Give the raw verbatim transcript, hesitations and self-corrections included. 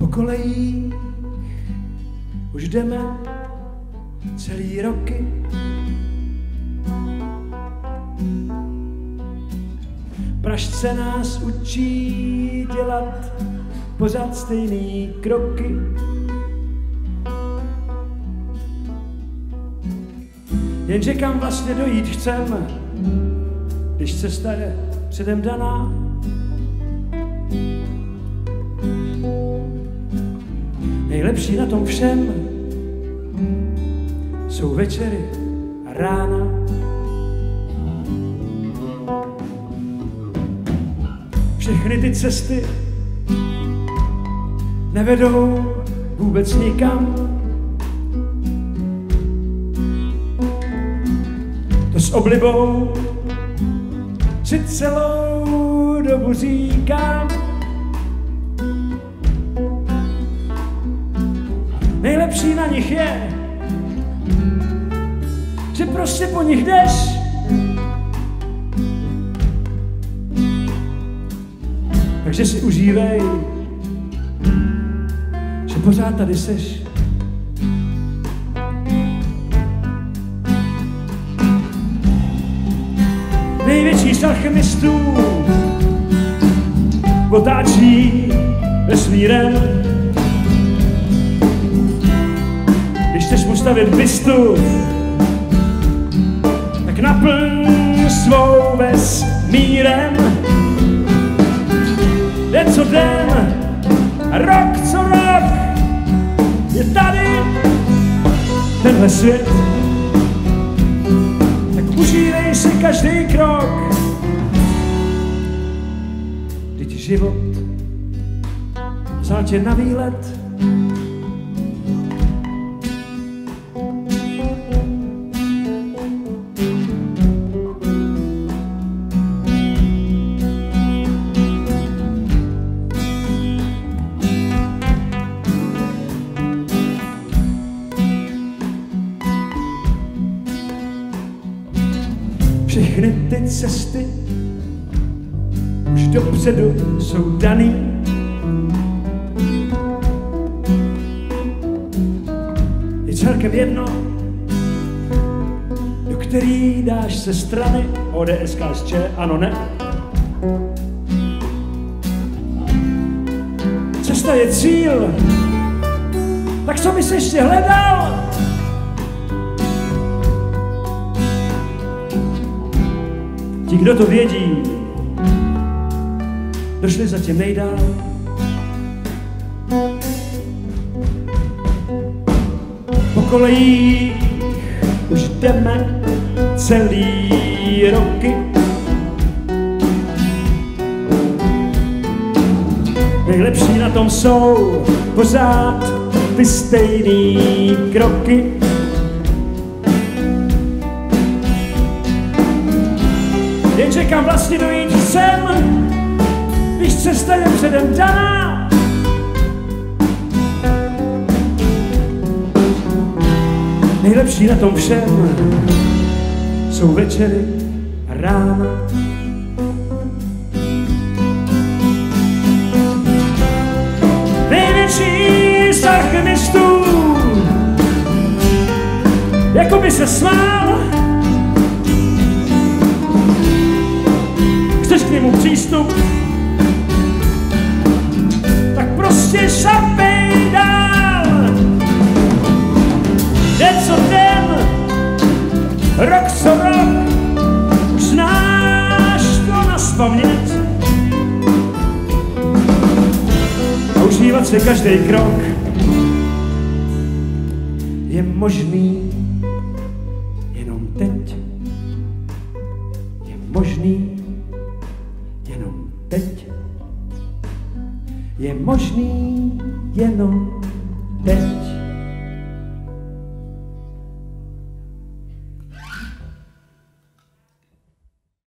kolejích už jdeme celý roky. Pražce nás učí dělat pořád stejný kroky. Jenže kam vlastně dojít chceme, když cesta je předem daná? Nejlepší na tom všem jsou večery a rána. Všechny ty cesty nevedou vůbec nikam. To s oblibou si celou dobu říkám. Nejlepší na nich je, že prostě po nich jdeš. Takže si užívej, že pořád tady seš. Největší z alchemistů otáčí vesmírem. Když chceš mu stavět bystu, tak naplň svou vesmírem. Den co den, rok co rok, je tady tenhle svět. Tak užívej si každý krok, vždyť život vzal tě na výlet. Všechny ty cesty už dopředu jsou daný. Je celkem jedno, do který dáš se strany. O D S, K S Č, ano, ne. Cesta je cíl, tak co bys ještě hledal? Ti, kdo to vědí, došli zatím nejdál. Po kolejích už jdeme celý roky. Nejlepší na tom jsou pořád ty stejný kroky. Jenže kam vlastně dojít chcem, když cesta je předem daná? Nejlepší na tom všem jsou večery a rána. Největší z alchemistů jako by se smál. Chceš k němu přístup, tak prostě šapej dál. Den co den, rok co rok, už znáš to nazpaměť. A užívat si každý krok je možný jenom teď. Je možný jenom teď. Je možný jenom teď.